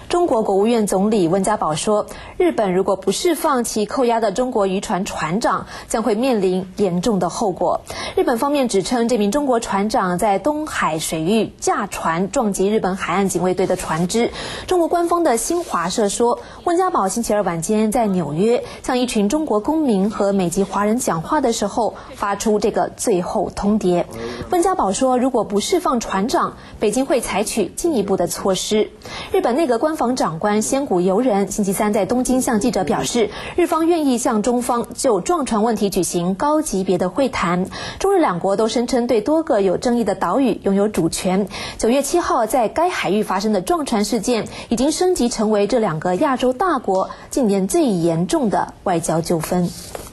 中国国务院总理温家宝说，日本如果不释放其扣押的中国渔船船长，将会面临严重的后果。日本方面指称，这名中国船长在东海水域驾船撞击日本海岸警卫队的船只。中国官方的新华社说，温家宝星期二晚间在纽约向一群中国公民和美籍华人讲话的时候，发出这个最后通牒。温家宝说，如果不释放船长，北京会采取进一步的措施。日本内阁官房长官仙谷由人星期三在东京向记者表示，日方愿意向中方就撞船问题举行高级别的会谈。中日两国都声称对多个有争议的岛屿拥有主权。9月7号在该海域发生的撞船事件，已经升级成为这两个亚洲大国近年最严重的外交纠纷。